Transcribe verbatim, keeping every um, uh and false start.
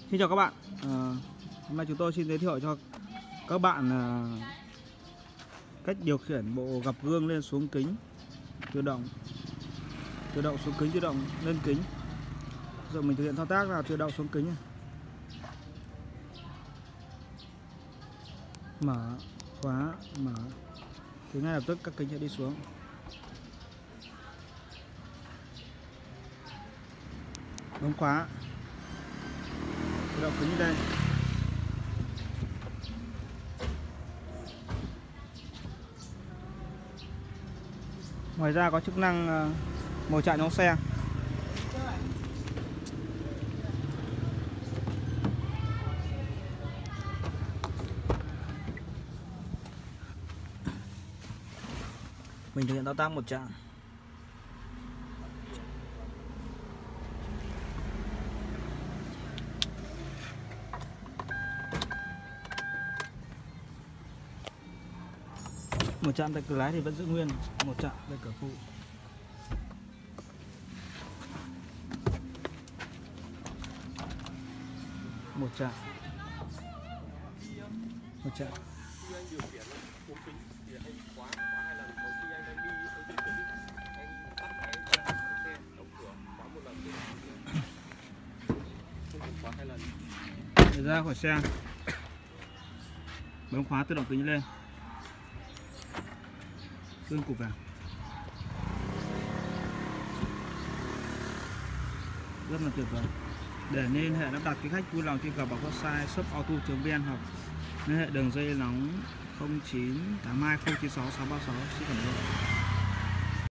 Xin chào các bạn. À, hôm nay chúng tôi xin giới thiệu cho các bạn à, cách điều khiển bộ gập gương lên xuống kính tự động, tự động xuống kính, tự động lên kính. Rồi mình thực hiện thao tác là tự động xuống kính, mở, khóa, mở, thì ngay lập tức các kính sẽ đi xuống. Bấm khóa, tự động kính lên. Ngoài ra có chức năng màu chặn trong xe. Mình thực hiện thao tác một chạm. Một chạm tại cửa lái thì vẫn giữ nguyên, một chạm tại cửa phụ. Một chạm. Một chạm. Để ra khỏi xe, bấm khóa tự động kính lên, gương cụp vào. Rất là tuyệt vời. Để liên hệ lắp đặt quý khách vui lòng truy cập vào website shop auto chấm vn hoặc liên hệ đường dây nóng không chín tám hai không chín sáu sáu ba sáu. Xin cảm ơn.